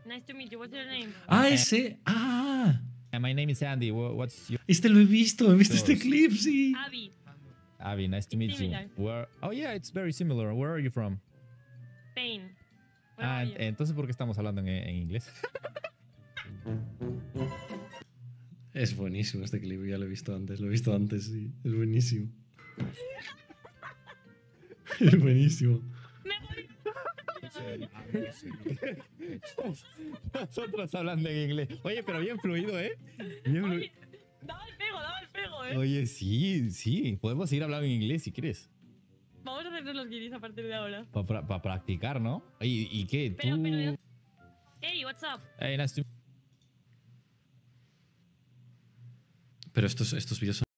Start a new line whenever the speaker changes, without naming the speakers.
Nice to meet you. What's your name?
Ah, ese. Ah.
My name is Andy. What's your
Este lo he visto este
Yours.
clip, sí.
Abby.
Abby? Nice to meet you.
Similar.
Where? Oh yeah, it's very similar. Where are you from?
Spain. Where are you?
Entonces ¿por qué estamos hablando en inglés?
Es buenísimo este clip, ya lo he visto antes, sí. Es buenísimo. Es buenísimo.
Nosotros hablando en inglés. Oye, pero bien fluido, ¿eh? Bien fluido.
Oye, daba el pego,
Oye, sí. Podemos seguir hablando en inglés si quieres.
Vamos a hacernos los guiris a partir de ahora.
Para practicar, ¿no? Oye, ¿y qué?
Pero,
¿Tú?
Hey, what's up?
Hey, nice to
Pero estos vídeos son